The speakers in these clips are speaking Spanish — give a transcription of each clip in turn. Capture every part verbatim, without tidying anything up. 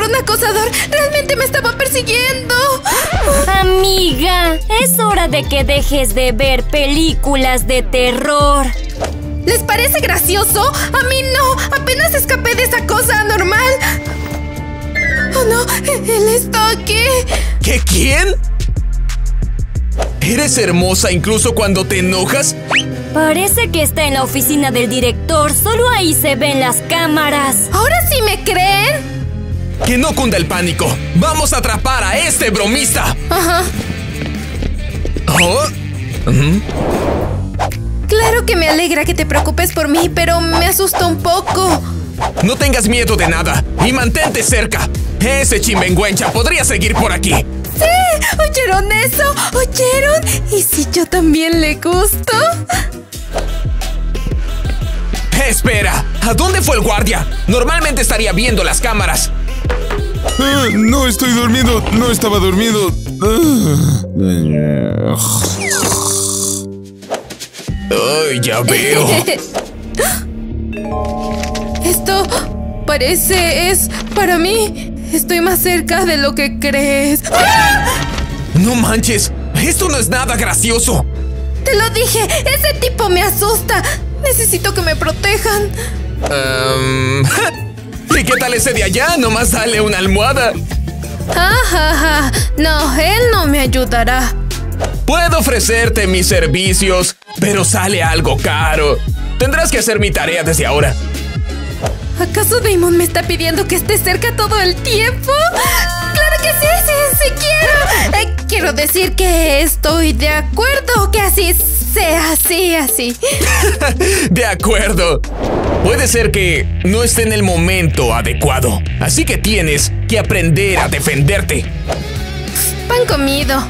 un acosador. Realmente me estaba persiguiendo. Amiga, es hora de que dejes de ver películas de terror. ¿Les parece gracioso? A mí no. Apenas escapé de esa cosa anormal. Oh no, él está aquí. ¿Qué? ¿Quién? ¿Eres hermosa incluso cuando te enojas? Parece que está en la oficina del director. Solo ahí se ven las cámaras. ¿Ahora sí me creen? Que no cunda el pánico. Vamos a atrapar a este bromista. Ajá. Oh. Uh-huh. Claro que me alegra que te preocupes por mí, pero me asustó un poco. No tengas miedo de nada y mantente cerca. Ese chimenguencha podría seguir por aquí. ¡Sí! ¿Oyeron eso? ¿Oyeron? ¿Y si yo también le gusto? Espera, ¿a dónde fue el guardia? Normalmente estaría viendo las cámaras. Ah, no estoy durmiendo, no estaba dormido. Ay, ya veo. Esto parece es para mí. Estoy más cerca de lo que crees. ¡Ah! No manches, esto no es nada gracioso. Te lo dije, ese tipo me asusta. Necesito que me protejan. Um, ¿Y qué tal ese de allá? Nomás dale una almohada. Ja, ja, ja. No, él no me ayudará. Puedo ofrecerte mis servicios, pero sale algo caro. Tendrás que hacer mi tarea desde ahora. ¿Acaso Damon me está pidiendo que esté cerca todo el tiempo? ¡Claro que sí, sí, sí quiero! Eh, quiero decir que estoy de acuerdo que así sea, así, así. De acuerdo. Puede ser que no esté en el momento adecuado, así que tienes que aprender a defenderte. Pan comido.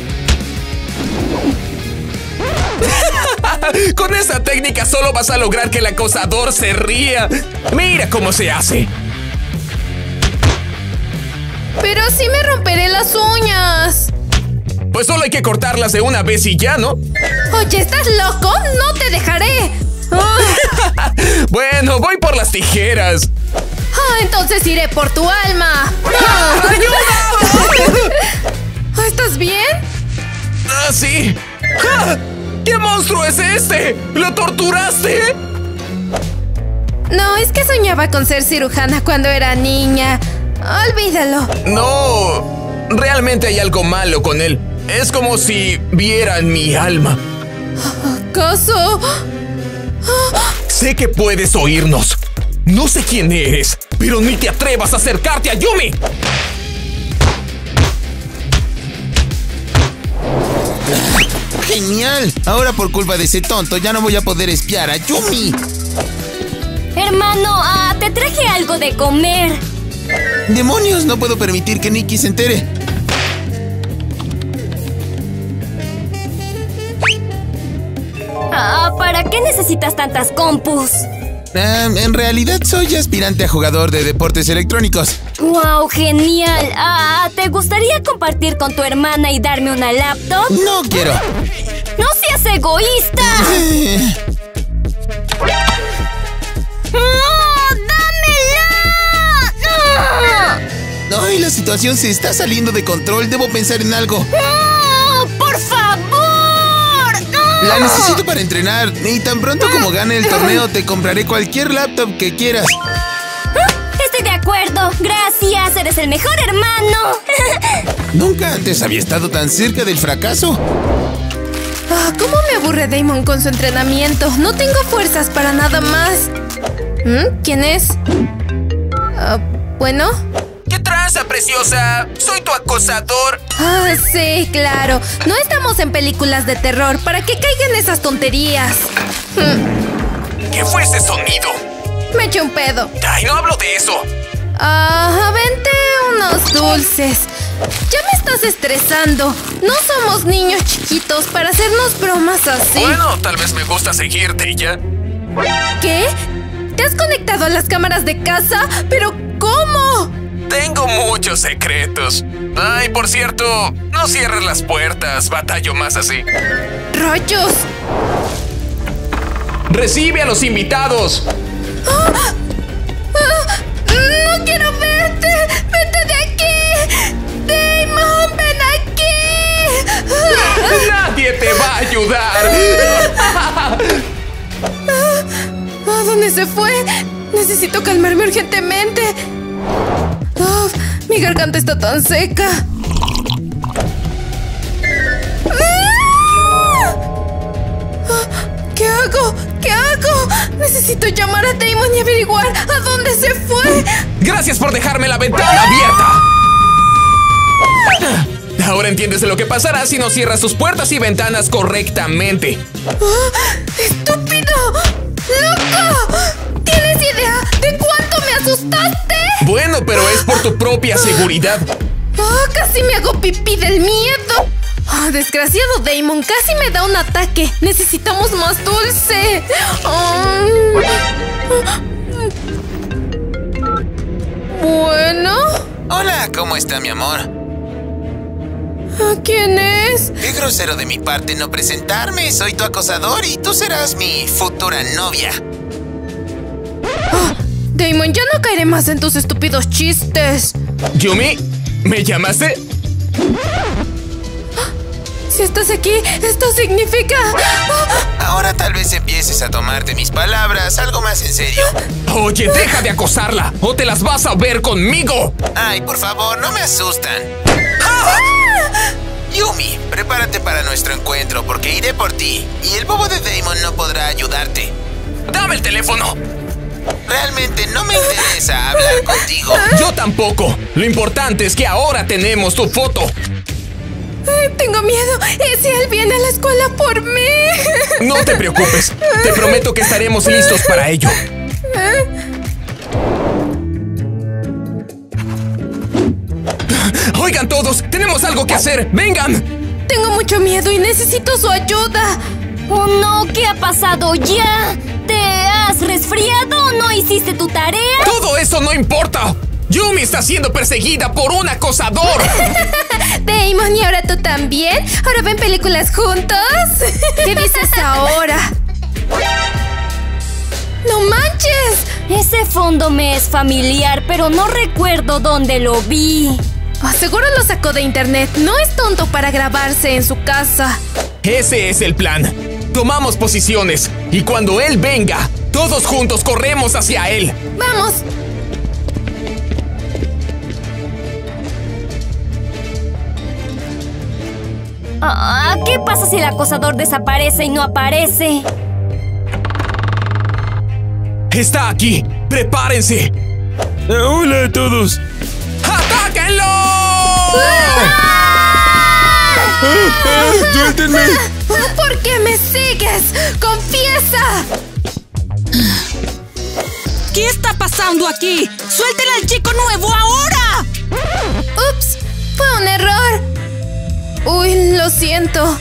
Con esa técnica solo vas a lograr que el acosador se ría. Mira cómo se hace. Pero sí me romperé las uñas. Pues solo hay que cortarlas de una vez y ya, ¿no? Oye, ¿estás loco? ¡No te dejaré! Oh. Bueno, voy por las tijeras. Ah, entonces iré por tu alma. ¡Ah, ¡ayuda! ¿Estás bien? Ah, sí. ¡Ah! ¿Qué monstruo es este? ¿Lo torturaste? No, es que soñaba con ser cirujana cuando era niña. Olvídalo. No, realmente hay algo malo con él. Es como si vieran mi alma. ¿Acaso? Sé que puedes oírnos. No sé quién eres, pero ni te atrevas a acercarte a Yumi. ¡Genial! Ahora por culpa de ese tonto ya no voy a poder espiar a Yumi. Hermano, ah, te traje algo de comer. ¡Demonios! No puedo permitir que Nikki se entere. Ah, ¿para qué necesitas tantas compus? Um, en realidad soy aspirante a jugador de deportes electrónicos. ¡Wow, genial! Ah, ¿te gustaría compartir con tu hermana y darme una laptop? No quiero. ¡No seas egoísta! ¡Oh, dámela! Ay, la situación se está saliendo de control. Debo pensar en algo. ¡Oh, por favor! La necesito para entrenar. Y tan pronto como gane el torneo, te compraré cualquier laptop que quieras. Estoy de acuerdo. Gracias, eres el mejor hermano. Nunca antes había estado tan cerca del fracaso. Ah, ¿cómo me aburre Damon con su entrenamiento? No tengo fuerzas para nada más. ¿Mm? ¿Quién es? Uh, bueno. ¿Qué tranza, preciosa? Soy tu acosador. Ah, sí, claro. No estamos en películas de terror. ¿Para qué caigan esas tonterías? Hmm. ¿Qué fue ese sonido? Me eché un pedo. Ay, no hablo de eso. Ah, vente unos dulces. Ya me estás estresando. No somos niños chiquitos para hacernos bromas así. Bueno, tal vez me gusta seguirte y ya. ¿Qué? ¿Te has conectado a las cámaras de casa? ¿Pero cómo? Tengo muchos secretos. Ay, por cierto, no cierres las puertas. Batallo más así. ¡Rayos! ¡Recibe a los invitados! ¡Ah! ¡Ah! ¡No quiero verte! ¡Vete te va a ayudar. ¿A dónde se fue? Necesito calmarme urgentemente. Oh, mi garganta está tan seca. ¿Qué hago? ¿Qué hago? Necesito llamar a Damon y averiguar a dónde se fue. Gracias por dejarme la ventana abierta. Ahora entiendes lo que pasará si no cierras tus puertas y ventanas correctamente. Oh, ¡estúpido! ¡Loco! ¿Tienes idea de cuánto me asustaste? Bueno, pero es por tu propia seguridad. Oh, casi me hago pipí del miedo. Oh, desgraciado Damon, casi me da un ataque. Necesitamos más dulce. Oh. Bueno. Hola, ¿cómo está mi amor? ¿Quién es? Qué grosero de mi parte no presentarme. Soy tu acosador y tú serás mi futura novia. Oh, Damon, ya no caeré más en tus estúpidos chistes. Yumi, ¿me llamaste? Si estás aquí, esto significa... Ahora tal vez empieces a tomarte mis palabras algo más en serio. Oye, deja de acosarla o te las vas a ver conmigo. Ay, por favor, no me asustan. Yumi, prepárate para nuestro encuentro porque iré por ti y el bobo de Damon no podrá ayudarte. Dame el teléfono. Realmente no me interesa hablar contigo. Yo tampoco. Lo importante es que ahora tenemos tu foto. Ay, tengo miedo. ¿Y si él viene a la escuela por mí? No te preocupes. Te prometo que estaremos listos para ello. Oigan todos, tenemos algo que hacer. ¡Vengan! Tengo mucho miedo y necesito su ayuda. Oh no, ¿qué ha pasado ya? ¿Te has resfriado o no hiciste tu tarea? Todo eso no importa. Yumi está siendo perseguida por un acosador. Damon, ¿y ahora tú también? ¿Ahora ven películas juntos? ¿Qué dices ahora? ¡No manches! Ese fondo me es familiar, pero no recuerdo dónde lo vi. Oh, seguro lo sacó de internet. No es tonto para grabarse en su casa. Ese es el plan. Tomamos posiciones y cuando él venga, todos juntos corremos hacia él. ¡Vamos! Ah, ¿qué pasa si el acosador desaparece y no aparece? Está aquí. ¡Prepárense! ¡Hola a todos! ¡Atáquenlo! ¡Ah! ¡Ah! ¡Suéltenme! ¿Por qué me sigues? ¡Confiesa! ¿Qué está pasando aquí? ¡Suéltela al chico nuevo ahora! ¡Ups! ¡Fue un error! Uy, lo siento.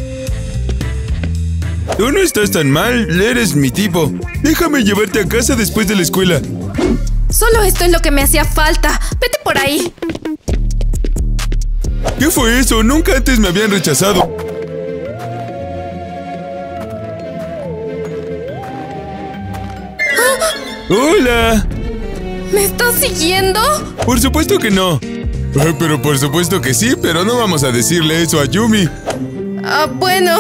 Tú no estás tan mal, eres mi tipo. Déjame llevarte a casa después de la escuela. Solo esto es lo que me hacía falta. Vete por ahí. ¿Qué fue eso? Nunca antes me habían rechazado. ¡Ah! ¡Hola! ¿Me estás siguiendo? Por supuesto que no. Eh, pero por supuesto que sí, pero no vamos a decirle eso a Yumi. Ah, bueno.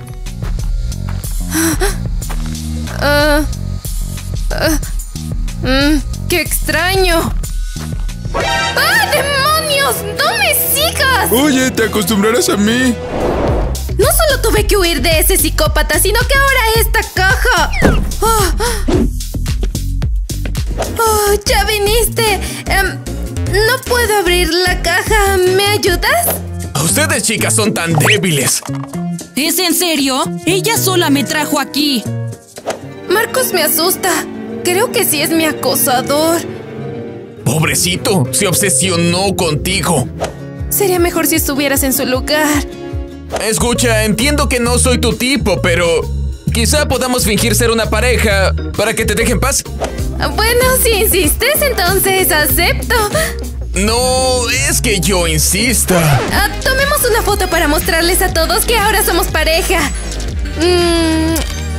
Ah, ah, mm, ¡qué extraño! ¡Ah, demonios! ¡No me sigas! Oye, te acostumbrarás a mí. No solo tuve que huir de ese psicópata, sino que ahora esta caja. Oh, oh, ya viniste. Um, no puedo abrir la caja. ¿Me ayudas? Ustedes, chicas, son tan débiles. ¿Es en serio? Ella sola me trajo aquí. Marcos me asusta. Creo que sí es mi acosador. Pobrecito, se obsesionó contigo. Sería mejor si estuvieras en su lugar. Escucha, entiendo que no soy tu tipo, pero quizá podamos fingir ser una pareja para que te deje en paz. Bueno, si insistes, entonces acepto. No, es que yo insisto. Ah, tomemos una foto para mostrarles a todos que ahora somos pareja. Mm.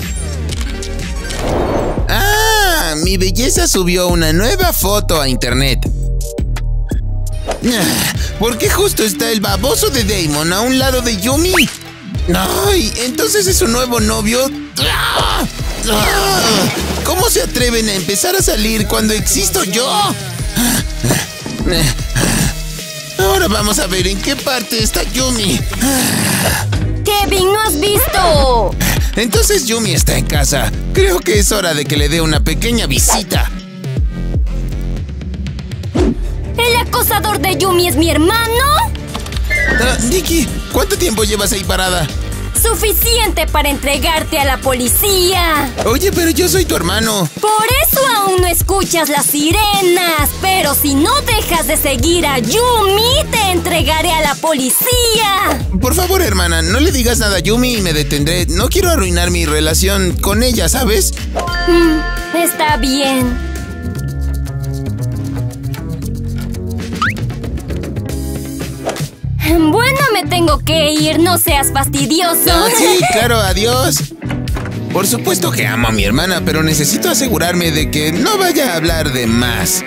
Ah, mi belleza subió una nueva foto a internet. Ah, ¿por qué justo está el baboso de Damon a un lado de Yumi? Ay, entonces es su nuevo novio. ¡Ah! ¡Ah! ¿Cómo se atreven a empezar a salir cuando existo yo? Ahora vamos a ver en qué parte está Yumi. Kevin, ¿no has visto? Entonces Yumi está en casa. Creo que es hora de que le dé una pequeña visita. ¿El acosador de Yumi es mi hermano? Ah, Nikki, ¿cuánto tiempo llevas ahí parada? Suficiente para entregarte a la policía. Oye, pero yo soy tu hermano. Por eso aún no escuchas las sirenas. Pero si no dejas de seguir a Yumi, te entregaré a la policía. Por favor, hermana, no le digas nada a Yumi y me detendré. No quiero arruinar mi relación con ella, ¿sabes? Mm, está bien. Bueno, me tengo que ir, no seas fastidioso. Ah, sí, claro, adiós. Por supuesto que amo a mi hermana, pero necesito asegurarme de que no vaya a hablar de más.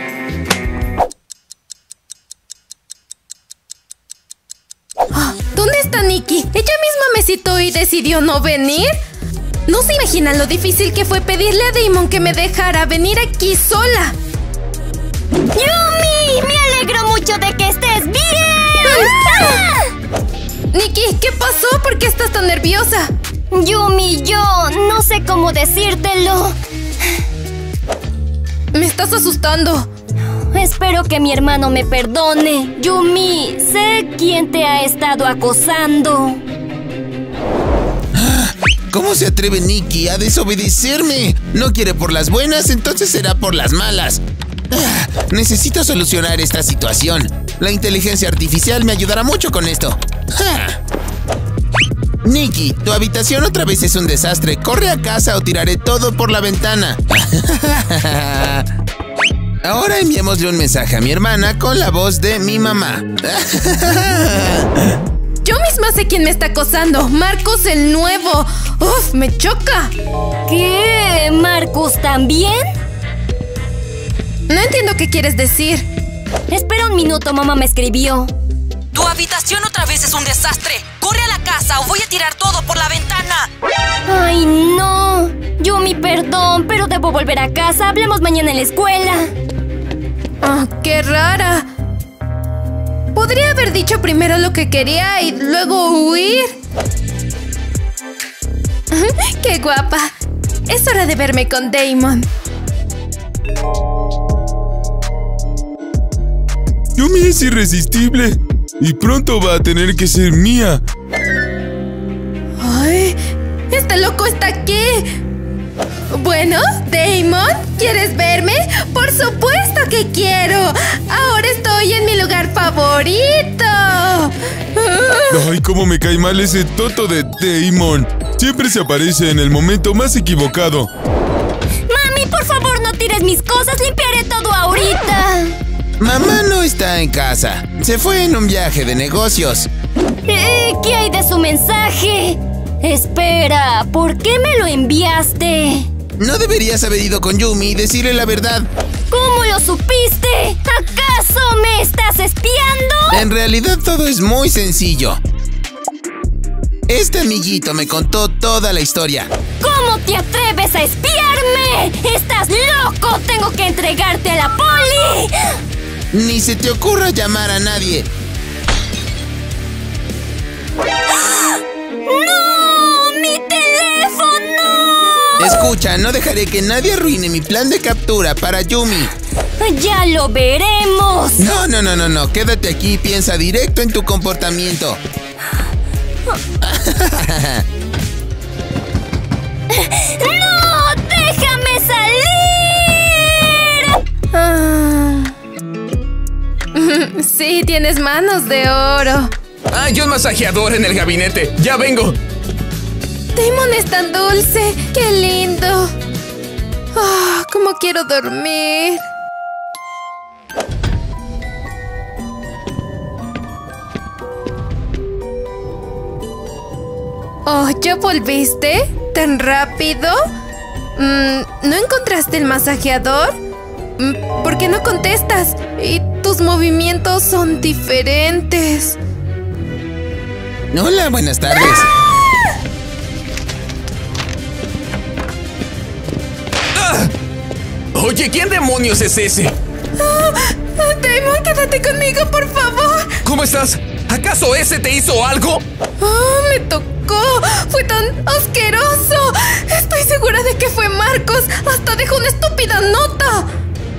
Oh, ¿dónde está Nikki? Ella misma me citó y decidió no venir. No se imaginan lo difícil que fue pedirle a Damon que me dejara venir aquí sola. ¡Yumi! Me alegro mucho de que estés bien. ¡Ah! Nikki, ¿qué pasó? ¿Por qué estás tan nerviosa? Yumi, yo no sé cómo decírtelo. Me estás asustando. Espero que mi hermano me perdone. Yumi, sé quién te ha estado acosando. ¿Cómo se atreve Nikki a desobedecerme? No quiere por las buenas, entonces será por las malas. Ah, necesito solucionar esta situación. La inteligencia artificial me ayudará mucho con esto. ¡Ja! Nikki, tu habitación otra vez es un desastre. Corre a casa o tiraré todo por la ventana. Ahora enviémosle un mensaje a mi hermana con la voz de mi mamá. Yo misma sé quién me está acosando. Marcus el nuevo. ¡Uf! ¡Me choca! ¿Qué? ¿Marcus también? No entiendo qué quieres decir. Espera un minuto, mamá me escribió. Tu habitación otra vez es un desastre. Corre a la casa o voy a tirar todo por la ventana. Ay, no. Yumi, perdón, pero debo volver a casa. Hablemos mañana en la escuela. Ah, qué rara. Podría haber dicho primero lo que quería y luego huir. ¡Qué guapa! Es hora de verme con Damon. Yumi es irresistible y pronto va a tener que ser mía. ¡Ay! ¡Este loco está aquí! Bueno, Damon, ¿quieres verme? ¡Por supuesto que quiero! ¡Ahora estoy en mi lugar favorito! Ay, cómo me cae mal ese toto de Damon. Siempre se aparece en el momento más equivocado. Mami, por favor, no tires mis cosas. Limpiaré todo ahorita. Mamá no está en casa. Se fue en un viaje de negocios. Eh, ¿Qué hay de su mensaje? Espera, ¿por qué me lo enviaste? No deberías haber ido con Yumi y decirle la verdad. ¿Cómo lo supiste? ¿Acaso me estás espiando? En realidad todo es muy sencillo. Este amiguito me contó toda la historia. ¿Cómo te atreves a espiarme? ¡Estás loco! ¡Tengo que entregarte a la poli! Ni se te ocurra llamar a nadie. ¡No! ¡Mi teléfono! Escucha, no dejaré que nadie arruine mi plan de captura para Yumi. ¡Ya lo veremos! No, no, no, no, no. Quédate aquí y piensa directo en tu comportamiento. ¡No! ¡Déjame salir! Ah. Sí, tienes manos de oro. Hay un masajeador en el gabinete. ¡Ya vengo! Damon es tan dulce. ¡Qué lindo! Ah, cómo quiero dormir. Oh, ¿ya volviste? ¿Tan rápido? Mm, ¿no encontraste el masajeador? Mm, ¿por qué no contestas? Y tus movimientos son diferentes. Hola, buenas tardes. Oye, ¿quién demonios es ese? Oh, oh, Damon, quédate conmigo, por favor. ¿Cómo estás? ¿Acaso ese te hizo algo? Oh, me tocó. Fue tan asqueroso. Estoy segura de que fue Marcos. Hasta dejó una estúpida nota.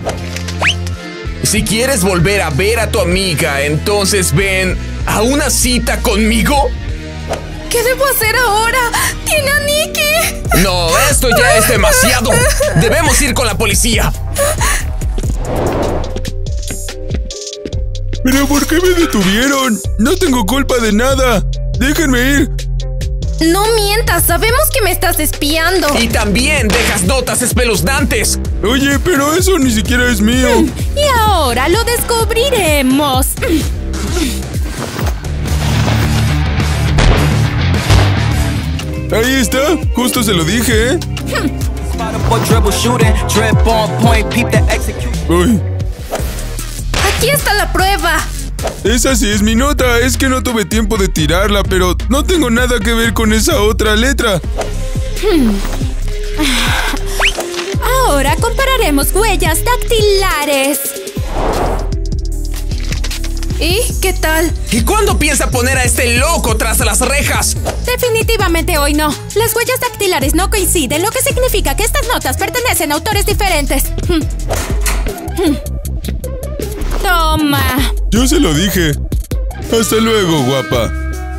Si quieres volver a ver a tu amiga, entonces ven a una cita conmigo. ¿Qué debo hacer ahora? ¡Tiene a Nikki! No, esto ya es demasiado. Debemos ir con la policía. ¿Pero por qué me detuvieron? No tengo culpa de nada. Déjenme ir. No mientas, sabemos que me estás espiando. Y también dejas notas espeluznantes. Oye, pero eso ni siquiera es mío. Y ahora lo descubriremos. Ahí está, justo se lo dije, ¿eh? Uy, Aquí está la prueba. esa sí es mi nota. Es que no tuve tiempo de tirarla, pero no tengo nada que ver con esa otra letra. Ahora compararemos huellas dactilares. ¿Y qué tal? ¿Y cuándo piensa poner a este loco tras las rejas? Definitivamente hoy no. Las huellas dactilares no coinciden, lo que significa que estas notas pertenecen a autores diferentes. Toma. Yo se lo dije. Hasta luego, guapa.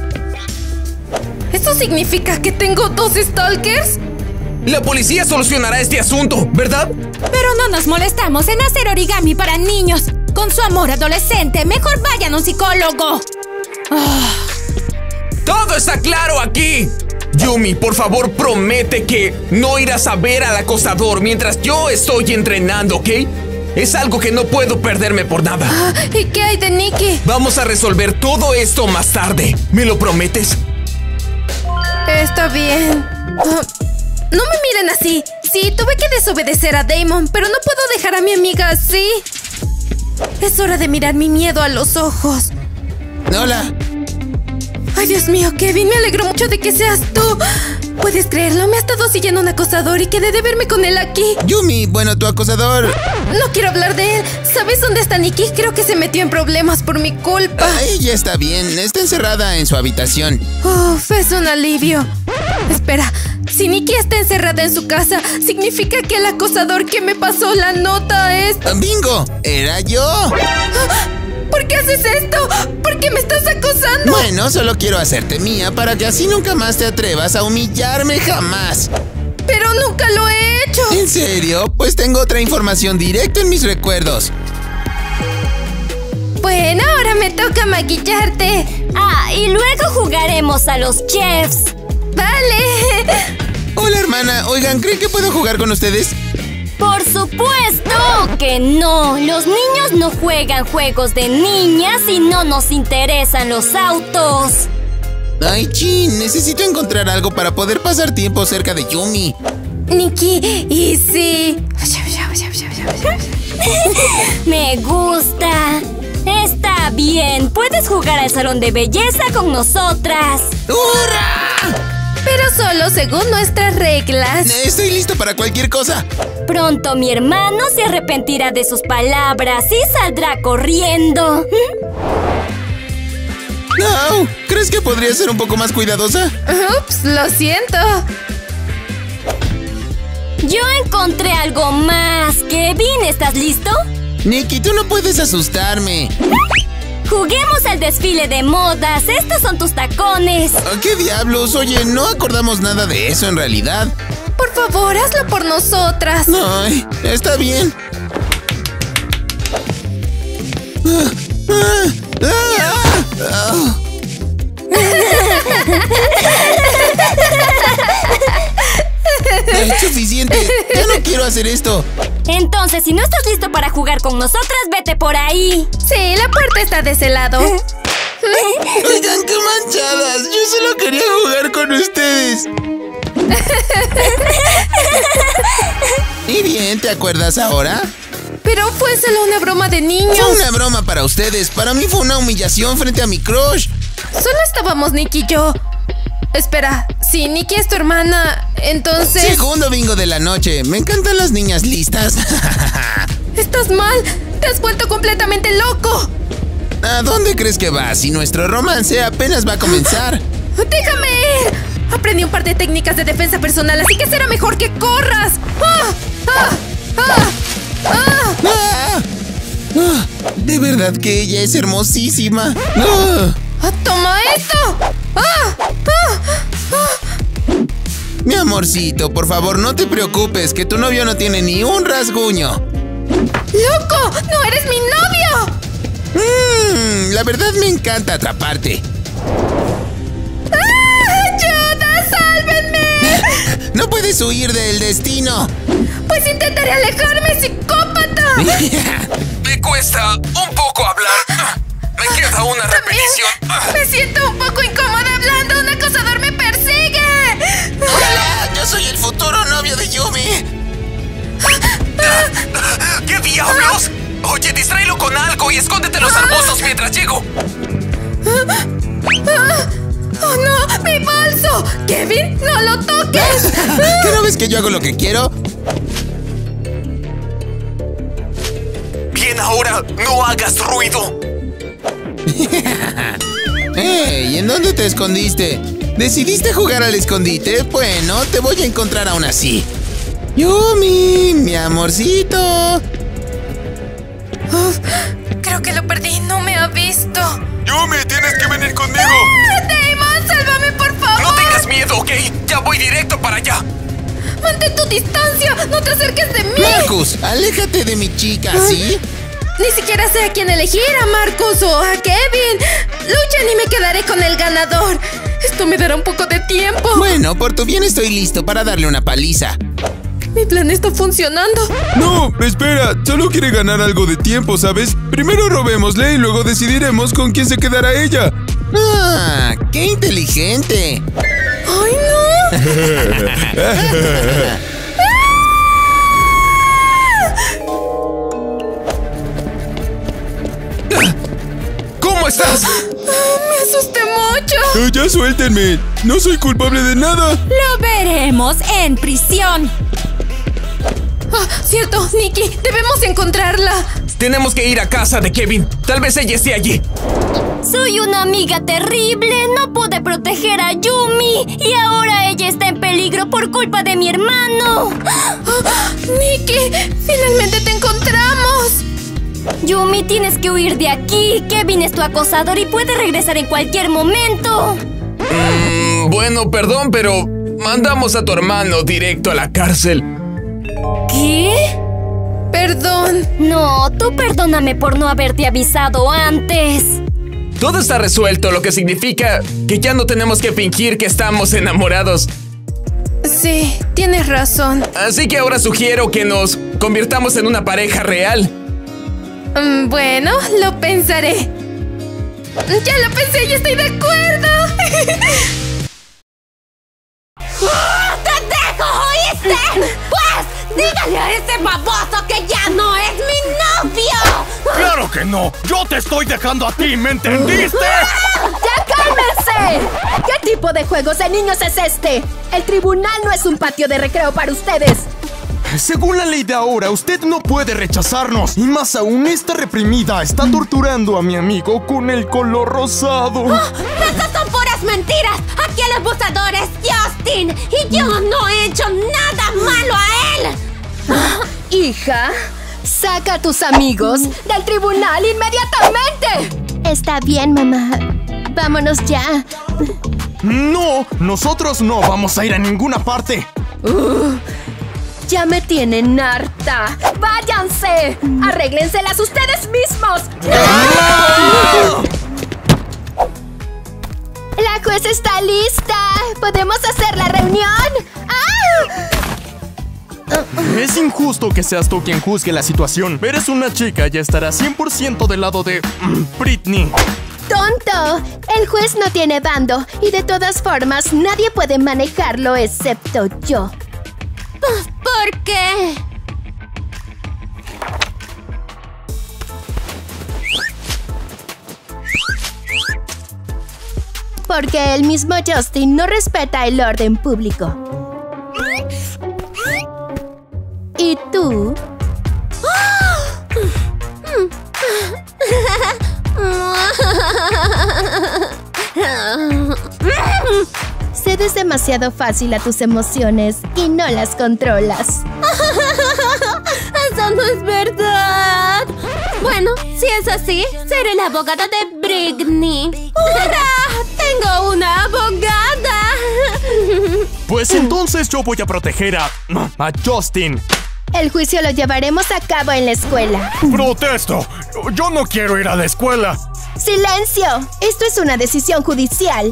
¿Eso significa que tengo dos stalkers? La policía solucionará este asunto, ¿verdad? Pero no nos molestamos en hacer origami para niños. Con su amor adolescente, mejor vayan a un psicólogo. Oh. ¡Todo está claro aquí! Yumi, por favor, promete que no irás a ver al acosador mientras yo estoy entrenando, ¿ok? Es algo que no puedo perderme por nada. Ah, ¿y qué hay de Nikki? Vamos a resolver todo esto más tarde. ¿Me lo prometes? Está bien. Ah, no me miren así. Sí, tuve que desobedecer a Damon, pero no puedo dejar a mi amiga así. Es hora de mirar mi miedo a los ojos. Hola. Ay, Dios mío, Kevin, me alegro mucho de que seas tú. ¿Puedes creerlo? Me ha estado siguiendo un acosador y quedé de verme con él aquí. Yumi, bueno, tu acosador. No quiero hablar de él. ¿Sabes dónde está Nikki? Creo que se metió en problemas por mi culpa. Ah, ella está bien. Está encerrada en su habitación. Uf, es un alivio. Espera, si Nikki está encerrada en su casa, significa que el acosador que me pasó la nota es... ¡Bingo! ¡Era yo! ¿Por qué haces esto? ¿Por qué me estás acosando? Bueno, solo quiero hacerte mía para que así nunca más te atrevas a humillarme jamás. Pero nunca lo he hecho. ¿En serio? Pues tengo otra información directa en mis recuerdos. Bueno, ahora me toca maquillarte. Ah, y luego jugaremos a los chefs. Vale. Hola, hermana. Oigan, ¿creen que puedo jugar con ustedes? Por supuesto que no. Los niños no juegan juegos de niñas y no nos interesan los autos. Ay, chin, necesito encontrar algo para poder pasar tiempo cerca de Yumi. Nikki, y sí. Me gusta. Está bien. Puedes jugar al salón de belleza con nosotras. ¡Hurra! Pero solo según nuestras reglas. Estoy listo para cualquier cosa. Pronto mi hermano se arrepentirá de sus palabras y saldrá corriendo. No, ¿crees que podría ser un poco más cuidadosa? Ups, lo siento. Yo encontré algo más. Kevin, ¿estás listo? Nikki, tú no puedes asustarme. Juguemos al desfile de modas. Estos son tus tacones. ¿Qué diablos? Oye, no acordamos nada de eso en realidad. Por favor, hazlo por nosotras. Ay, está bien. Ah, ah, ah, ah. Es suficiente. Ya no quiero hacer esto. Entonces, si no estás listo para jugar con nosotras, vete por ahí. Sí, la puerta está de ese lado. Oigan, qué manchadas. Yo solo quería jugar con ustedes. Y bien, ¿te acuerdas ahora? Pero fue solo una broma de niños. Fue una broma para ustedes. Para mí fue una humillación frente a mi crush. Solo estábamos Nick y yo. Espera, Si Nikki es tu hermana, entonces... Segundo bingo de la noche. Me encantan las niñas listas. ¡Estás mal! ¡Te has vuelto completamente loco! ¿A dónde crees que vas? Si nuestro romance apenas va a comenzar. ¡Déjame ir! Aprendí un par de técnicas de defensa personal, así que será mejor que corras. ¡Ah! ¡Ah! ¡Ah! ¡Ah! ¡Ah! ¡Ah! De verdad que ella es hermosísima. ¡Ah! ¡Ah, ¡toma esto! ¡Ah! ¡Ah! ¡Ah! Mi amorcito, por favor, no te preocupes, que tu novio no tiene ni un rasguño. ¡Loco! ¡No eres mi novio! Mmm, la verdad me encanta atraparte. ¡Ah! ¡Ayuda! ¡Sálvenme! No puedes huir del destino. Pues intentaré alejarme, psicópata. Me cuesta un poco hablar. Me queda una repetición. Me siento un poco incómoda hablando. Un acosador me persigue. Hola, yo soy el futuro novio de Yumi. ¿Qué diablos? Oye, distráelo con algo y escóndete en los arbustos mientras llego. ¡Oh, no! ¡Mi bolso! ¡Kevin, no lo toques! ¿Qué no ves que yo hago lo que quiero? Bien, ahora no hagas ruido. ¡Ey! ¿En dónde te escondiste? ¿Decidiste jugar al escondite? Bueno, te voy a encontrar aún así. Yumi, mi amorcito. Uf, creo que lo perdí, no me ha visto. Yumi, tienes que venir conmigo. ¡Ah, Damon, sálvame, por favor! No tengas miedo, ¿ok? Ya voy directo para allá. ¡Mantén tu distancia! ¡No te acerques de mí! Marcus, aléjate de mi chica, ¿sí? Ni siquiera sé a quién elegir, a Marcus o a Kevin. Luchen y me quedaré con el ganador. Esto me dará un poco de tiempo. Bueno, por tu bien estoy listo para darle una paliza. Mi plan está funcionando. No, espera, solo quiere ganar algo de tiempo, ¿sabes? Primero robémosle y luego decidiremos con quién se quedará ella. ¡Ah! ¡Qué inteligente! ¡Ay, no! ¿Cómo estás? Me asusté mucho. Eh, ya suéltenme, no soy culpable de nada. Lo veremos en prisión. Ah, cierto, Nikki, debemos encontrarla. Tenemos que ir a casa de Kevin. Tal vez ella esté allí. Soy una amiga terrible. No pude proteger a Yumi. Y ahora ella está en peligro por culpa de mi hermano. Ah, Nikki, finalmente te encontramos. Yumi, tienes que huir de aquí. Kevin es tu acosador y puede regresar en cualquier momento. Mm, bueno, perdón, pero mandamos a tu hermano directo a la cárcel. ¿Qué? Perdón. No, tú perdóname por no haberte avisado antes. Todo está resuelto, lo que significa que ya no tenemos que fingir que estamos enamorados. Sí, tienes razón. Así que ahora sugiero que nos convirtamos en una pareja real. Mm, Bueno, lo pensaré. Ya lo pensé y estoy de acuerdo. ¡Te dejo, oíste! ¡Pues! ¡Dígale a ese baboso que ya no es mi novio! ¡Claro que no! ¡Yo te estoy dejando a ti! ¿Me entendiste? ¡Ya cálmense! ¿Qué tipo de juegos de niños es este? El tribunal no es un patio de recreo para ustedes. Según la ley de ahora, usted no puede rechazarnos. Y más aún, esta reprimida está torturando a mi amigo con el color rosado. ¡Estas son puras mentiras! ¡Aquí el abusador es Justin! ¡Y yo no he hecho nada malo a él! Hija, saca a tus amigos del tribunal inmediatamente. Está bien, mamá. Vámonos ya. No, nosotros no vamos a ir a ninguna parte. Uh, ya me tienen harta. ¡Váyanse! ¡Arréglenselas ustedes mismos! ¡No! La juez está lista. ¿Podemos hacer la reunión? ¡Ah! Es injusto que seas tú quien juzgue la situación. Eres una chica y estarás cien por ciento del lado de mm, Britney. ¡Tonto! El juez no tiene bando y de todas formas nadie puede manejarlo excepto yo. ¿Por qué? Porque el mismo Justin no respeta el orden público. ¿Y tú? Cedes demasiado fácil a tus emociones y no las controlas. Eso no es verdad. Bueno, si es así, seré la abogada de Britney. ¡Hurra! ¡Tengo una abogada! Pues entonces yo voy a proteger a... a Justin. El juicio lo llevaremos a cabo en la escuela. ¡Protesto! Yo no quiero ir a la escuela. ¡Silencio! Esto es una decisión judicial.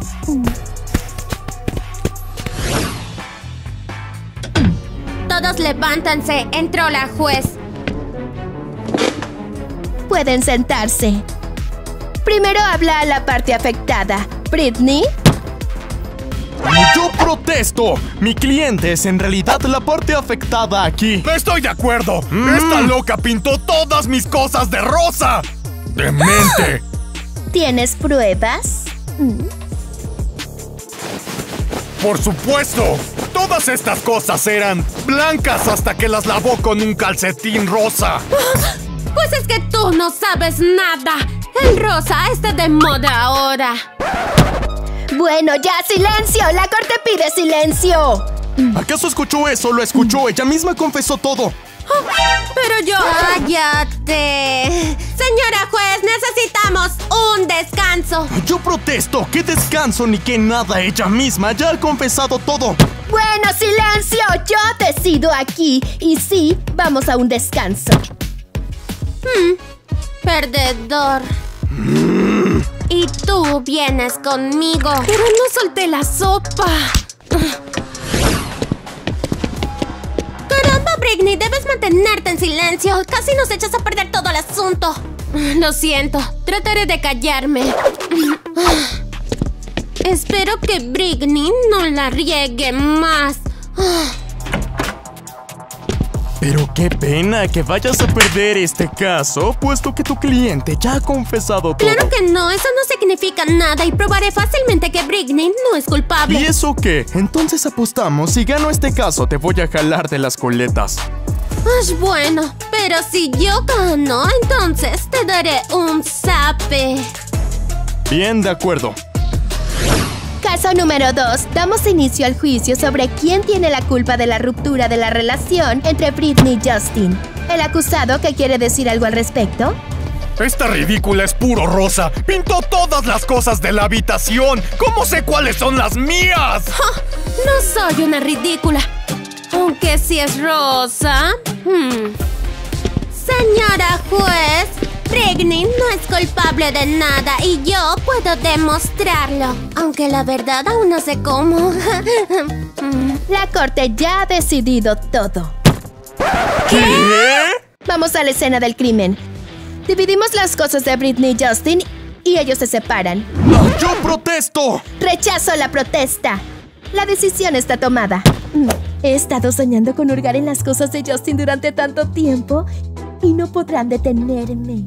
Todos levántense. Entró la juez. Pueden sentarse. Primero habla a la parte afectada. Britney. ¡Yo protesto! Mi cliente es en realidad la parte afectada aquí. Estoy de acuerdo. Mm. Esta loca pintó todas mis cosas de rosa. ¡Demente! ¿Tienes pruebas? Mm. Por supuesto. Todas estas cosas eran blancas hasta que las lavó con un calcetín rosa. Pues es que tú no sabes nada. El rosa está de moda ahora. Bueno, ya, silencio. La corte pide silencio. ¿Acaso escuchó eso? Lo escuchó. Ella misma confesó todo. Oh, pero yo... ¡Cállate! Señora juez, necesitamos un descanso. Yo protesto. ¿Qué descanso ni qué nada? Ella misma ya ha confesado todo. Bueno, silencio. Yo decido aquí. Y sí, vamos a un descanso. Hmm, perdedor. Mm. Y tú vienes conmigo. Pero no solté la sopa. Caramba, Britney, debes mantenerte en silencio. Casi nos echas a perder todo el asunto. Lo siento, trataré de callarme. Espero que Britney no la riegue más. Pero qué pena que vayas a perder este caso, puesto que tu cliente ya ha confesado todo. Claro que no, eso no significa nada y probaré fácilmente que Britney no es culpable. ¿Y eso qué? Entonces apostamos. Si gano este caso, te voy a jalar de las coletas. Pues bueno, pero si yo gano, entonces te daré un zape. Bien, de acuerdo. Caso número dos. Damos inicio al juicio sobre quién tiene la culpa de la ruptura de la relación entre Britney y Justin. ¿El acusado que quiere decir algo al respecto? Esta ridícula es puro rosa. Pintó todas las cosas de la habitación. ¿Cómo sé cuáles son las mías? Oh, no soy una ridícula. Aunque si es rosa. Hmm. Señora juez, Britney no es culpable de nada y yo puedo demostrarlo. Aunque la verdad aún no sé cómo. La corte ya ha decidido todo. ¿Qué? Vamos a la escena del crimen. Dividimos las cosas de Britney y Justin y ellos se separan. ¡Yo protesto! Rechazo la protesta. La decisión está tomada. He estado soñando con hurgar en las cosas de Justin durante tanto tiempo y no podrán detenerme.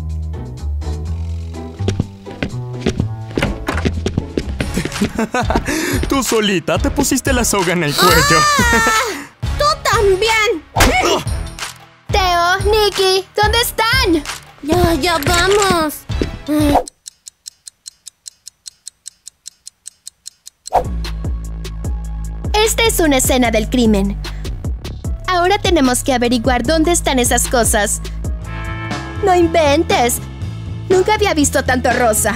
Tú solita te pusiste la soga en el cuello. ¡Ah! ¡Tú también! Teo, Nikki, ¿dónde están? Ya, ya vamos. Esta es una escena del crimen. Ahora tenemos que averiguar dónde están esas cosas. No inventes. Nunca había visto tanto rosa.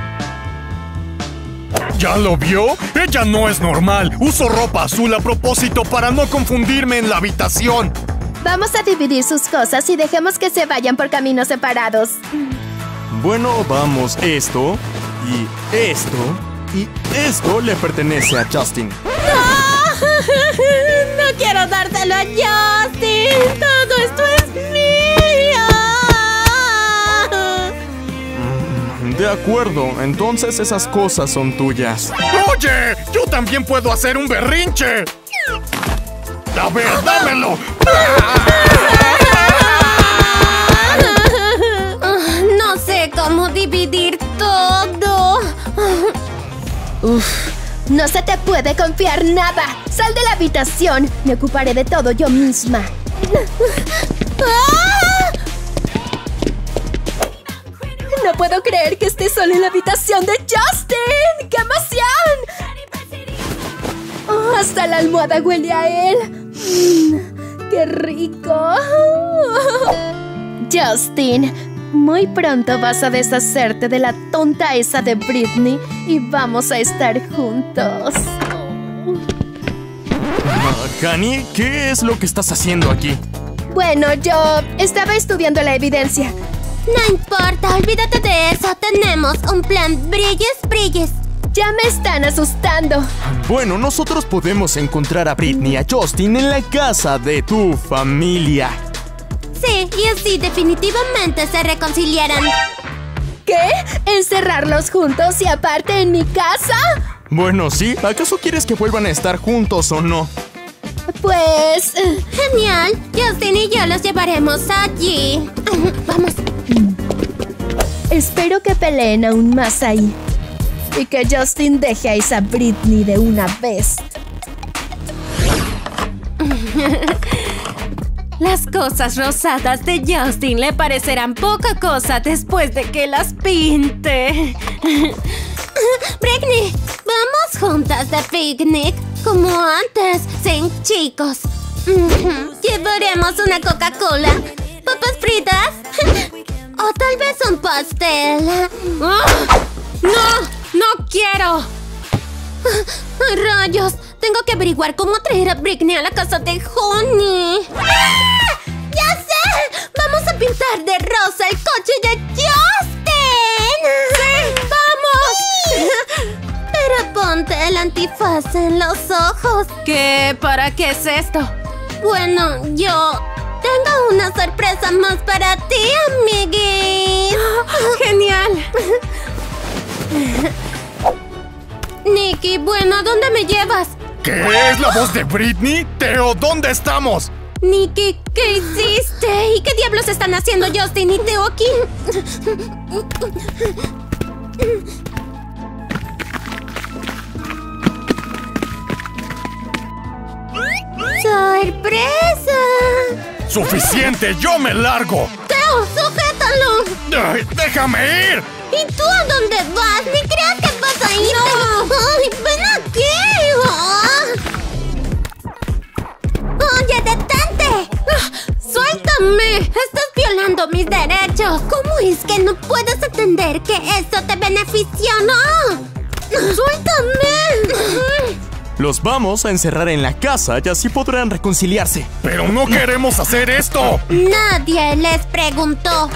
¿Ya lo vio? Ella no es normal. Uso ropa azul a propósito para no confundirme en la habitación. Vamos a dividir sus cosas y dejemos que se vayan por caminos separados. Bueno, vamos, esto y esto y esto le pertenece a Justin. ¡No! ¡No quiero dárselo a Justin! ¡Todo esto es mío! De acuerdo, entonces esas cosas son tuyas. ¡Oye! ¡Yo también puedo hacer un berrinche! ¡A ver, dámelo! No sé cómo dividir todo. Uf, no se te puede confiar nada. Sal de la habitación. Me ocuparé de todo yo misma. ¡Ah! No puedo creer que esté solo en la habitación de Justin. ¡Qué emoción! Oh, hasta la almohada huele a él. Mm, ¡Qué rico! Justin, muy pronto vas a deshacerte de la tonta esa de Britney y vamos a estar juntos. Uh, Honey, ¿qué es lo que estás haciendo aquí? Bueno, yo estaba estudiando la evidencia. No importa, olvídate de eso. Tenemos un plan. Brilles, brilles. Ya me están asustando. Bueno, nosotros podemos encontrar a Britney y a Justin en la casa de tu familia. Sí, y así definitivamente se reconciliarán. ¿Qué? ¿Encerrarlos juntos y aparte en mi casa? Bueno, sí. ¿Acaso quieres que vuelvan a estar juntos o no? Pues... Genial. Justin y yo los llevaremos allí. Vamos. Espero que peleen aún más ahí. Y que Justin deje a esa Britney de una vez. Las cosas rosadas de Justin le parecerán poca cosa después de que las pinte. Britney, vamos juntas de picnic, como antes, sin chicos. Llevaremos una Coca-Cola, papas fritas o tal vez un pastel. ¡No! ¡No quiero! ¡Ay, rayos! Tengo que averiguar cómo traer a Britney a la casa de Honey. ¡Ah! ¡Ya sé! ¡Vamos a pintar de rosa el coche de Justin! ¡Sí! ¡Vamos! Pero ponte el antifaz en los ojos. ¿Qué? ¿Para qué es esto? Bueno, yo tengo una sorpresa más para ti, amiguis. ¡Genial! Nikki, bueno, ¿a dónde me llevas? ¿Qué es la voz de Britney? Teo, ¿dónde estamos? Nikki, ¿qué hiciste? ¿Y qué diablos están haciendo Justin y Teo aquí? ¡Sorpresa! ¡Suficiente! ¡Yo me largo! ¡Teo, sujétalo! ¡Ay, déjame ir! ¿Y tú a dónde vas? Ni creas que vas a ir. ¡No! ¡Ay, ven aquí! ¡Oh! ¡Oye, detente! ¡Suéltame! ¡Estás violando mis derechos! ¿Cómo es que no puedes entender que eso te beneficiona? ¡Suéltame! Los vamos a encerrar en la casa y así podrán reconciliarse. ¡Pero no queremos hacer esto! Nadie les preguntó.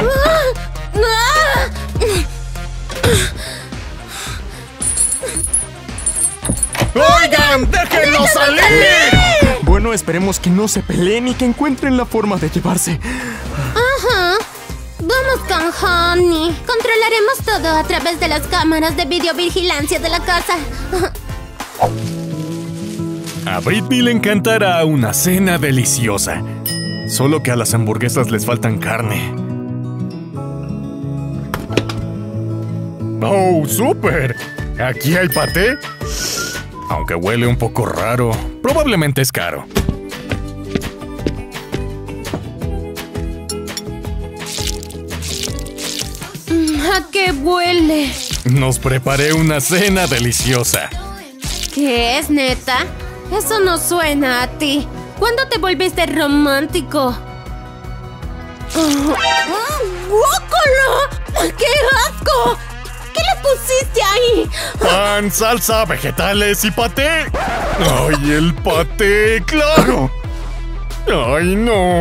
¡Oigan! ¡Déjenlo salir! Bueno, esperemos que no se peleen y que encuentren la forma de llevarse. Ajá. Vamos con Honey. Controlaremos todo a través de las cámaras de videovigilancia de la casa. A Britney le encantará una cena deliciosa. Solo que a las hamburguesas les faltan carne. ¡Oh, súper! ¿Aquí hay paté? Aunque huele un poco raro, probablemente es caro. ¿A qué huele? Nos preparé una cena deliciosa. ¿Qué es, neta? Eso no suena a ti. ¿Cuándo te volviste romántico? ¡Guácala! ¡Qué asco! ¿Qué le pusiste ahí? Pan, salsa, vegetales y paté. ¡Ay, el paté! ¡Claro! ¡Ay, no!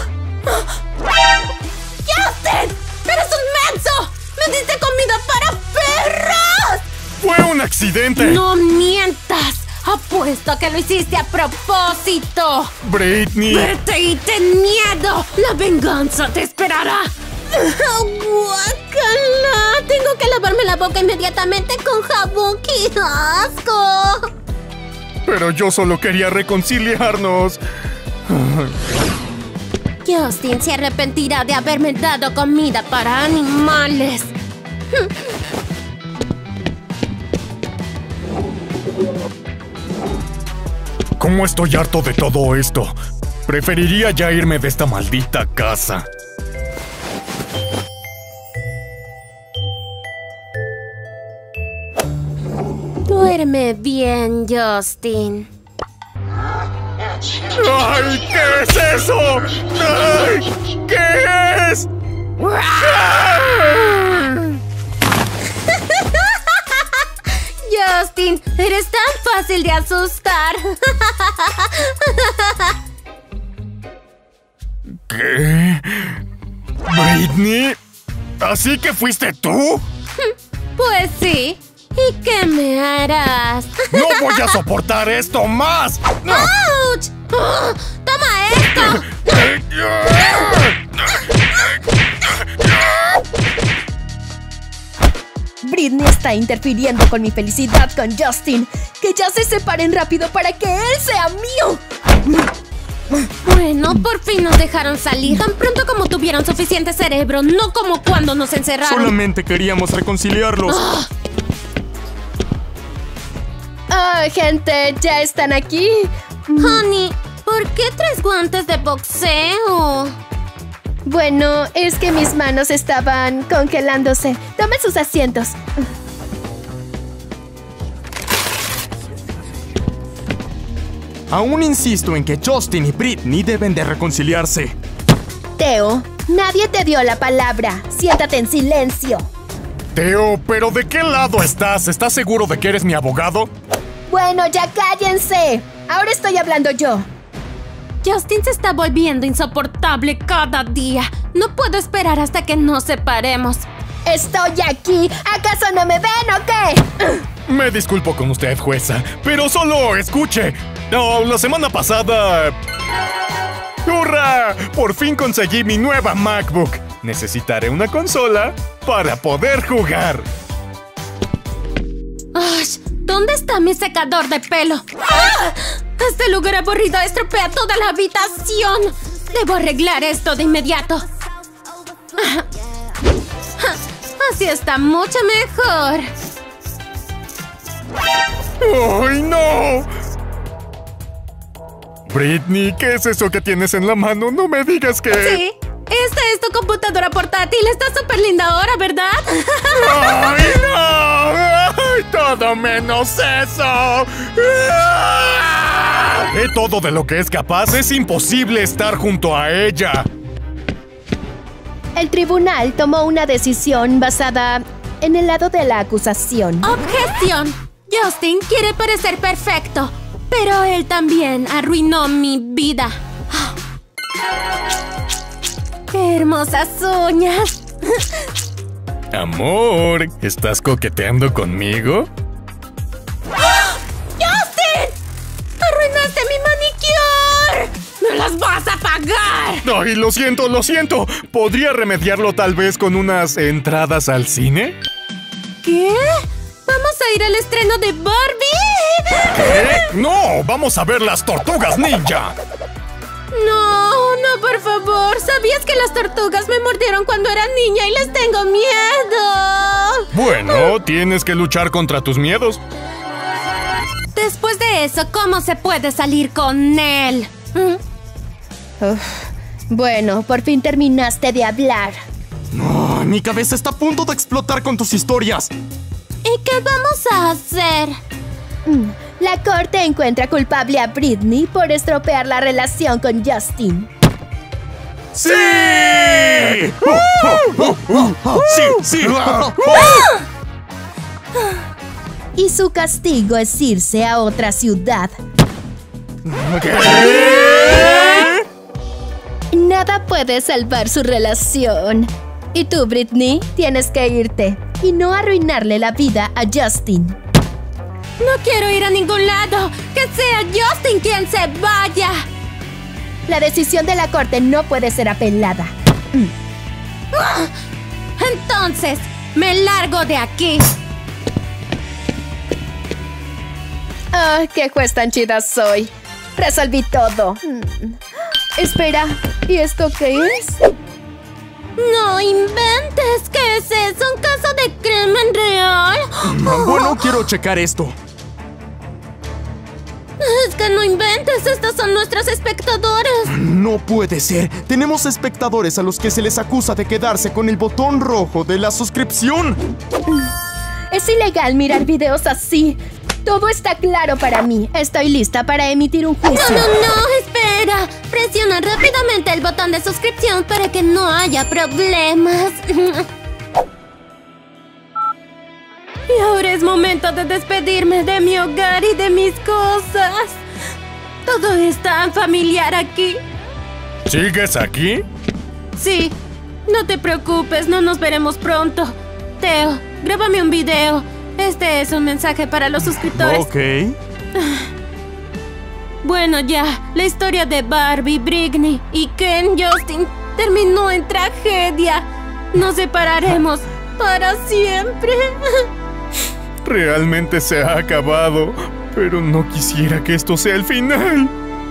¡Justin! ¡Eres un menso! ¡Me diste comida para perros! ¡Fue un accidente! ¡No mientas! ¡Apuesto que lo hiciste a propósito! ¡Britney! ¡Vete y ten miedo! ¡La venganza te esperará! ¡Guácala! Tengo que lavarme la boca inmediatamente con jabón. ¡Qué asco! Pero yo solo quería reconciliarnos. Justin se arrepentirá de haberme dado comida para animales. ¿Cómo estoy harto de todo esto? Preferiría ya irme de esta maldita casa. Duerme bien, Justin. ¡Ay! ¿Qué es eso? ¡Ay! ¿Qué es? Justin, eres tan fácil de asustar. ¿Qué? ¿Britney? ¿Así que fuiste tú? Pues sí. ¿Y qué me harás? ¡No voy a soportar esto más! ¡Auch! ¡Oh! ¡Toma esto! Britney está interfiriendo con mi felicidad con Justin. Que ya se separen rápido para que él sea mío. Bueno, por fin nos dejaron salir. Tan pronto como tuvieron suficiente cerebro, no como cuando nos encerraron. Solamente queríamos reconciliarlos. Oh. Ah, gente, ¿ya están aquí? Honey, ¿por qué traes guantes de boxeo? Bueno, es que mis manos estaban congelándose. Tomen sus asientos. Aún insisto en que Justin y Britney deben de reconciliarse. Teo, nadie te dio la palabra. Siéntate en silencio. Teo, ¿pero de qué lado estás? ¿Estás seguro de que eres mi abogado? Bueno, ya cállense. Ahora estoy hablando yo. Justin se está volviendo insoportable cada día. No puedo esperar hasta que nos separemos. Estoy aquí. ¿Acaso no me ven o qué? Me disculpo con usted, jueza, pero solo escuche. No, la semana pasada... ¡Hurra! Por fin conseguí mi nueva MacBook. Necesitaré una consola para poder jugar. ¡Ash! ¿Dónde está mi secador de pelo? ¡Ah! Este lugar aburrido estropea toda la habitación. Debo arreglar esto de inmediato. Ah. Así está mucho mejor. ¡Ay, no! Britney, ¿qué es eso que tienes en la mano? No me digas que... Sí, esta es tu computadora portátil. Está súper linda ahora, ¿verdad? ¡Ay, no! ¡Ay, todo menos eso! De todo de lo que es capaz, es imposible estar junto a ella. El tribunal tomó una decisión basada en el lado de la acusación. Objeción. Justin quiere parecer perfecto, pero él también arruinó mi vida. ¡Qué hermosas uñas! Amor, ¿estás coqueteando conmigo? ¡Oh! ¡Justin! ¡Arruinaste mi manicure! ¡Me las vas a pagar! ¡Ay, lo siento, lo siento! ¿Podría remediarlo tal vez con unas entradas al cine? ¿Qué? ¿Vamos a ir al estreno de Barbie? ¿Qué? ¡No! ¡Vamos a ver las Tortugas Ninja! No, no, por favor. ¿Sabías que las tortugas me mordieron cuando era niña y les tengo miedo? Bueno, tienes que luchar contra tus miedos. Después de eso, ¿cómo se puede salir con él? Uf, bueno, por fin terminaste de hablar. No, mi cabeza está a punto de explotar con tus historias. ¿Y qué vamos a hacer? Mm, La corte encuentra culpable a Britney por estropear la relación con Justin. ¡Sí! ¡Uh, uh, uh, uh! ¡Sí, sí! Y su castigo es irse a otra ciudad. ¿Qué? Nada puede salvar su relación. Y tú, Britney, tienes que irte y no arruinarle la vida a Justin. No quiero ir a ningún lado. ¡Que sea Justin quien se vaya! La decisión de la corte no puede ser apelada. Entonces, me largo de aquí. Ah, qué juez tan chida soy. Resolví todo. Mm. Espera, ¿y esto qué es? No inventes. ¿Qué es eso? ¿Un caso de crimen real? Bueno, quiero checar esto. Es que no inventes, estos son nuestros espectadores. No puede ser. Tenemos espectadores a los que se les acusa de quedarse con el botón rojo de la suscripción. Es ilegal mirar videos así. Todo está claro para mí. Estoy lista para emitir un juicio. No, no, no, espera. Presiona rápidamente el botón de suscripción para que no haya problemas. Y ahora es momento de despedirme de mi hogar y de mis cosas. Todo es tan familiar aquí. ¿Sigues aquí? Sí, no te preocupes, no nos veremos pronto. Teo, grábame un video. Este es un mensaje para los suscriptores. Ok. Bueno, ya, la historia de Barbie, Britney y Ken Justin terminó en tragedia. Nos separaremos para siempre. Realmente se ha acabado, pero no quisiera que esto sea el final.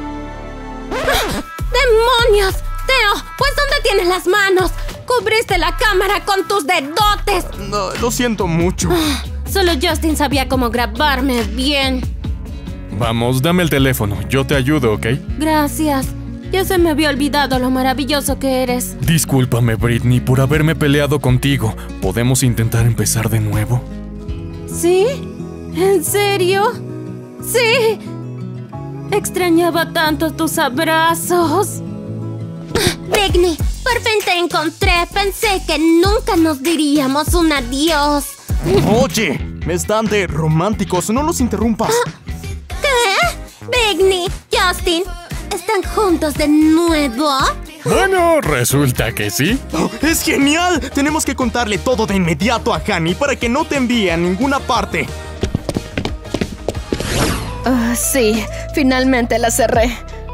¡Demonios! Teo, pues ¿dónde tienes las manos? Cubriste la cámara con tus dedotes. No, lo siento mucho. Solo Justin sabía cómo grabarme bien. Vamos, dame el teléfono, yo te ayudo, ¿ok? Gracias. Ya se me había olvidado lo maravilloso que eres. Discúlpame, Britney, por haberme peleado contigo. ¿Podemos intentar empezar de nuevo? ¿Sí? ¿En serio? ¡Sí! Extrañaba tanto tus abrazos. Britney, por fin te encontré. Pensé que nunca nos diríamos un adiós. Oye, me están de románticos, no los interrumpas. ¿Qué? Britney, Justin, ¿están juntos de nuevo? Bueno, resulta que sí. Oh, ¡es genial! Tenemos que contarle todo de inmediato a Honey para que no te envíe a ninguna parte. Ah, sí, finalmente la cerré.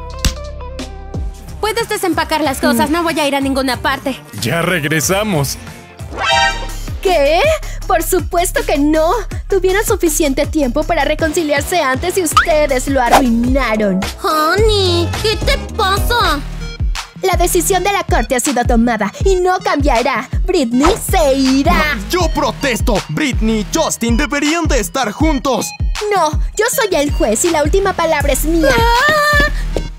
Puedes desempacar las cosas, no voy a ir a ninguna parte. Ya regresamos. ¿Qué? Por supuesto que no. Tuvieron suficiente tiempo para reconciliarse antes y ustedes lo arruinaron. Honey, ¿qué te pasa? La decisión de la corte ha sido tomada y no cambiará. Britney se irá. Yo protesto. Britney y Justin deberían de estar juntos. No, yo soy el juez y la última palabra es mía. ¡Ah!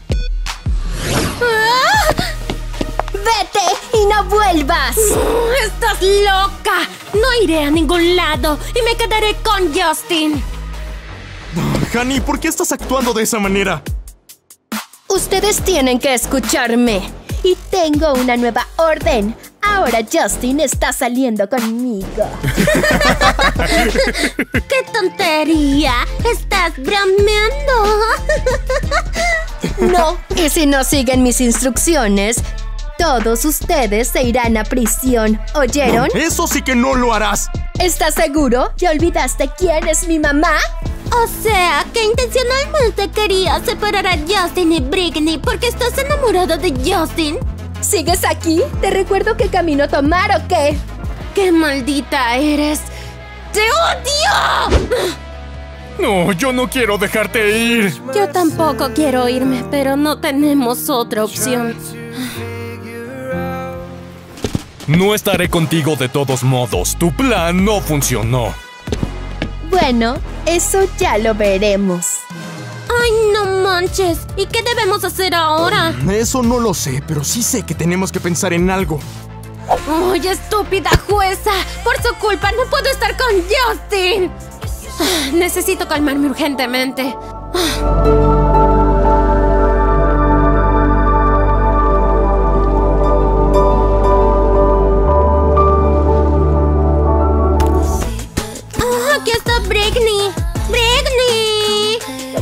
¡Ah! ¡Vete y no vuelvas! ¡Estás loca! No iré a ningún lado y me quedaré con Justin. Honey, ¿por qué estás actuando de esa manera? Ustedes tienen que escucharme. Y tengo una nueva orden. Ahora Justin está saliendo conmigo. ¡Qué tontería! ¿Estás bromeando? No, y si no siguen mis instrucciones, todos ustedes se irán a prisión. ¿Oyeron? Eso sí que no lo harás. ¿Estás seguro? ¿Ya olvidaste quién es mi mamá? O sea, que intencionalmente querías separar a Justin y Britney porque estás enamorado de Justin. ¿Sigues aquí? ¿Te recuerdo qué camino tomar o qué? ¡Qué maldita eres! ¡Te odio! No, yo no quiero dejarte ir. Yo tampoco quiero irme, pero no tenemos otra opción. No estaré contigo de todos modos. Tu plan no funcionó. Bueno, eso ya lo veremos. ¡Ay, no manches! ¿Y qué debemos hacer ahora? Eso no lo sé, pero sí sé que tenemos que pensar en algo. ¡Ay, estúpida jueza! Por su culpa no puedo estar con Justin. Necesito calmarme urgentemente. ¡Aquí está Britney! ¡Britney!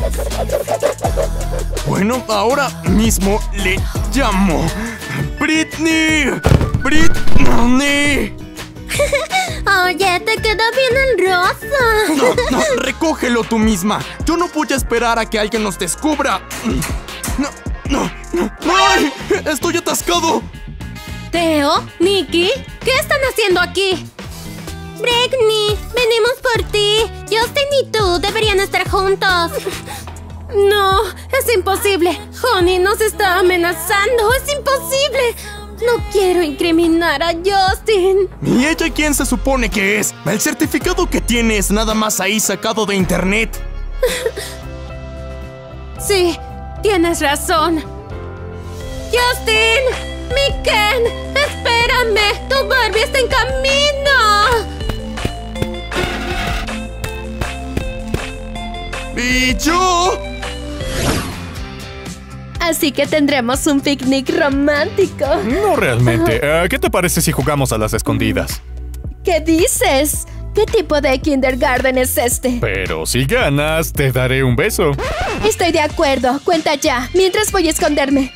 Bueno, ahora mismo le llamo. ¡Britney! ¡Britney! Oye, te queda bien el rosa. No, no, recógelo tú misma. Yo no voy a esperar a que alguien nos descubra. No, no, no. ¡Ay! ¡Estoy atascado! Teo, Nikki, ¿qué están haciendo aquí? Britney, venimos por ti. Justin y tú deberían estar juntos. No, es imposible. Honey nos está amenazando. Es imposible. No quiero incriminar a Justin. ¿Y ella quién se supone que es? El certificado que tiene es nada más ahí sacado de internet. Sí, tienes razón. ¡Justin! ¡Mi Ken! ¡Espérame! ¡Tu Barbie está en camino! ¿Y yo? Así que tendremos un picnic romántico. No realmente. Uh, ¿Qué te parece si jugamos a las escondidas? ¿Qué dices? ¿Qué tipo de kindergarten es este? Pero si ganas, te daré un beso. Estoy de acuerdo. Cuenta ya. Mientras voy a esconderme.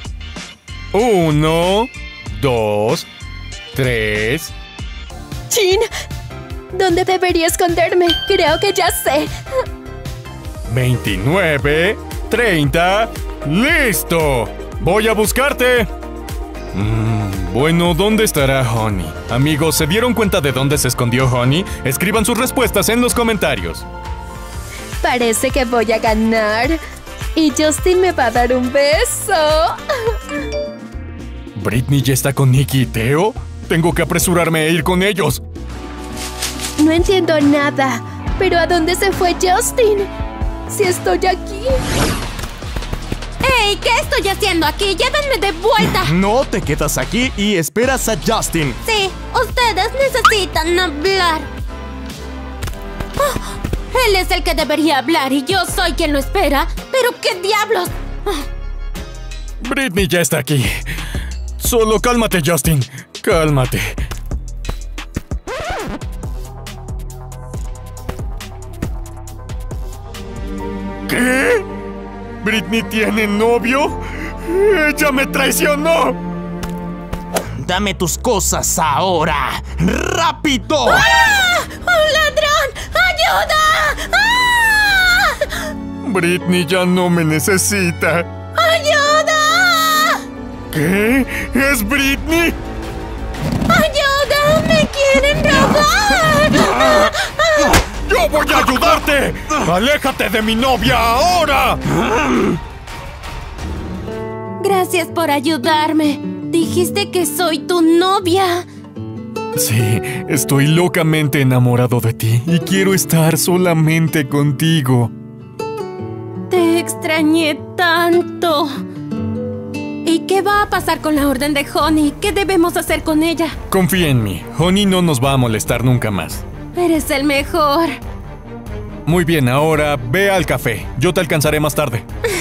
Uno, dos, tres. ¡Chin! ¿Dónde debería esconderme? Creo que ya sé. veintinueve, treinta. ¡Listo! ¡Voy a buscarte! Mm, bueno, ¿dónde estará Honey? Amigos, ¿se dieron cuenta de dónde se escondió Honey? Escriban sus respuestas en los comentarios. Parece que voy a ganar. Y Justin me va a dar un beso. ¿Britney ya está con Nikki y Theo? Tengo que apresurarme a ir con ellos. No entiendo nada. ¿Pero a dónde se fue Justin? Si estoy aquí. ¡Ey! ¿Qué estoy haciendo aquí? ¡Llévenme de vuelta! No te quedas aquí y esperas a Justin. Sí, ustedes necesitan hablar. Oh, él es el que debería hablar y yo soy quien lo espera. ¿Pero qué diablos? Oh. Britney ya está aquí. Solo cálmate, Justin. Cálmate. ¿Qué? ¿Britney tiene novio? ¡Ella me traicionó! Dame tus cosas ahora. ¡Rápido! ¡Ah! ¡Un ladrón! ¡Ayuda! ¡Ah! Britney ya no me necesita. ¡Ayuda! ¿Qué? ¿Es Britney? ¡Ayuda! ¡Me quieren robar! ¡Yo voy a ayudarte! ¡Aléjate de mi novia ahora! Gracias por ayudarme. Dijiste que soy tu novia. Sí, estoy locamente enamorado de ti y quiero estar solamente contigo. Te extrañé tanto. ¿Y qué va a pasar con la orden de Honey? ¿Qué debemos hacer con ella? Confía en mí. Honey no nos va a molestar nunca más. Eres el mejor. Muy bien, ahora ve al café. Yo te alcanzaré más tarde.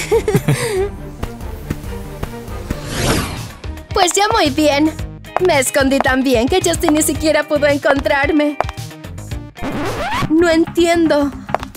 Pues ya muy bien. Me escondí tan bien que Justin ni siquiera pudo encontrarme. No entiendo.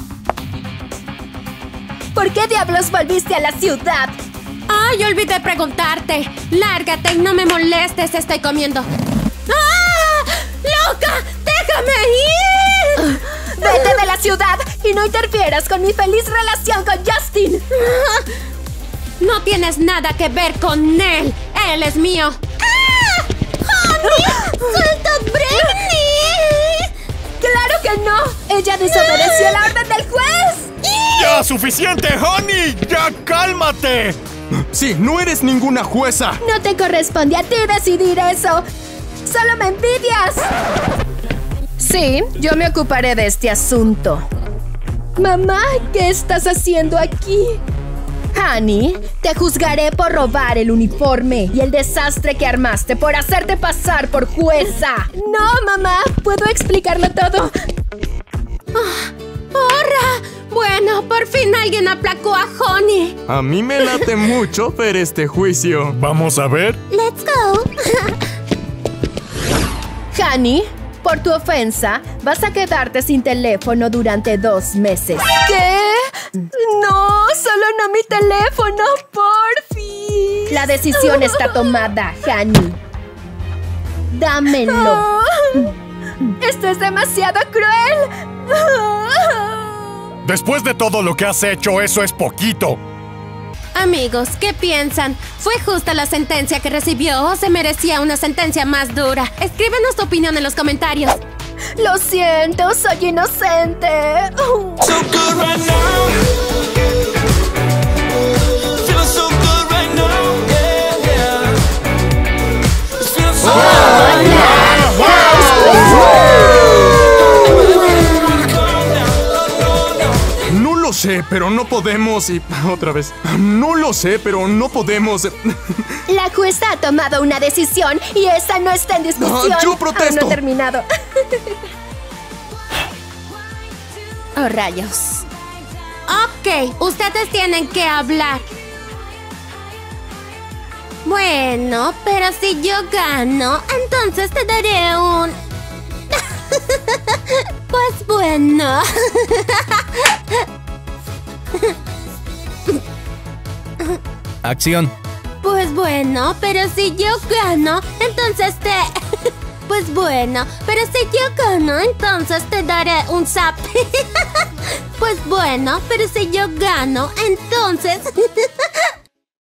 ¿Por qué diablos volviste a la ciudad? ¡Ay, olvidé preguntarte! ¡Lárgate y no me molestes! Estoy comiendo. ¡Ah! ¡Loca! ¡Déjame ir! ¡Vete de la ciudad y no interfieras con mi feliz relación con Justin! No tienes nada que ver con él. Él es mío. ¡Ah! ¡Honey! ¡Suelta a Britney! ¡Claro que no! ¡Ella desobedeció la orden del juez! ¡Ya, suficiente, Honey! ¡Ya cálmate! Sí, no eres ninguna jueza. No te corresponde a ti decidir eso. ¡Solo me envidias! Sí, yo me ocuparé de este asunto. Mamá, ¿qué estás haciendo aquí? Honey, te juzgaré por robar el uniforme y el desastre que armaste por hacerte pasar por jueza. No, mamá, puedo explicarlo todo. Oh, ¡Horra! Bueno, por fin alguien aplacó a Honey. A mí me late mucho ver este juicio. ¿Vamos a ver? Let's go. Honey, por tu ofensa, vas a quedarte sin teléfono durante dos meses. ¿Qué? No, solo no mi teléfono, porfi. La decisión está tomada, Honey. Dámelo. Oh, esto es demasiado cruel. Después de todo lo que has hecho, eso es poquito. Amigos, ¿qué piensan? ¿Fue justa la sentencia que recibió o se merecía una sentencia más dura? Escríbenos tu opinión en los comentarios. Lo siento, soy inocente. Oh. So good right now. Feeling so good right now. Yeah, yeah. Feeling so oh, good. No lo sé, pero no podemos y... Otra vez. No lo sé, pero no podemos... La jueza ha tomado una decisión y esa no está en discusión. No, yo protesto. Aún no he terminado. Oh, rayos. Ok, ustedes tienen que hablar. Bueno, pero si yo gano, entonces te daré un... Pues bueno. Acción. Pues bueno, pero si yo gano, entonces te... Pues bueno, pero si yo gano, entonces te daré un zap. Pues bueno, pero si yo gano, entonces...